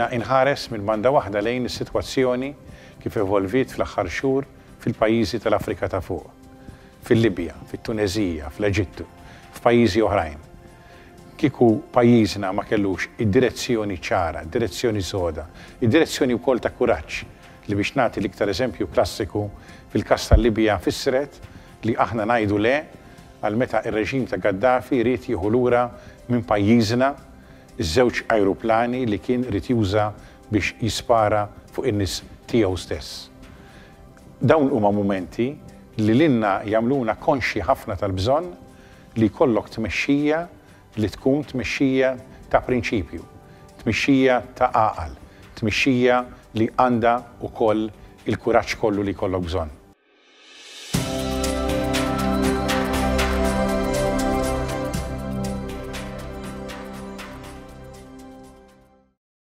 jiena inħares minn banda waħda lejn is-sitwazzjoni kif evolvit fl-aħħar xhur fil-pajjiżi tal-Afrika ta' fuq, fil-Libja, fit-Tunezija, fl-Eġittu, f'pajjiżi oħrajn. Kieku pajjiżna ma kellux id-direzzjoni ċara, id-direzzjoni soda, id-direzzjoni wkoll ta' kuraġġ li biex nagħti l-iktar eżempju klassiku fil-każ tal-Libja fissret li aħna ngħidu le għal meta ir-reġim ta' Gaddafi ried jieħu lura minn pajjiżna iż-żewġ ajruplani li kien rid juża biex jispara fuq in-nies tiegħu stess. Dawn huma mumenti li lilna jagħmluna konxi ħafna tal-bżonn li jkollok tmexxija li tkun tmexxija ta' prinċipju, tmexxija ta' għaqal, tmexxija li għandha wkoll il-kuraġġ kollu li jkollok bżonn.